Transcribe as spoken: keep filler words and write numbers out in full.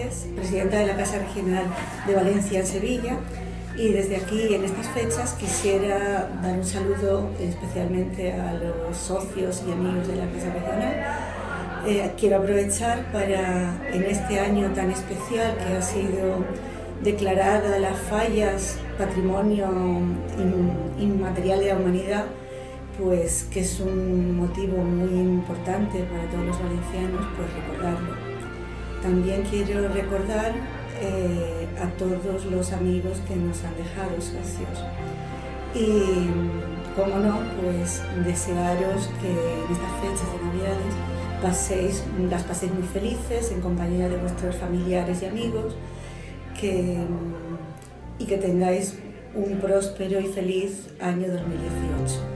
González, presidenta de la Casa Regional de Valencia en Sevilla, y desde aquí, en estas fechas, quisiera dar un saludo especialmente a los socios y amigos de la Casa Regional. Eh, quiero aprovechar para, en este año tan especial que ha sido declarada las fallas Patrimonio Inmaterial de la Humanidad, pues que es un motivo muy importante para todos los valencianos, pues recordarlo. También quiero recordar eh, a todos los amigos que nos han dejado socios y, como no, pues desearos que en estas fechas de Navidades paséis, las paséis muy felices en compañía de vuestros familiares y amigos, que, y que tengáis un próspero y feliz año dos mil dieciocho.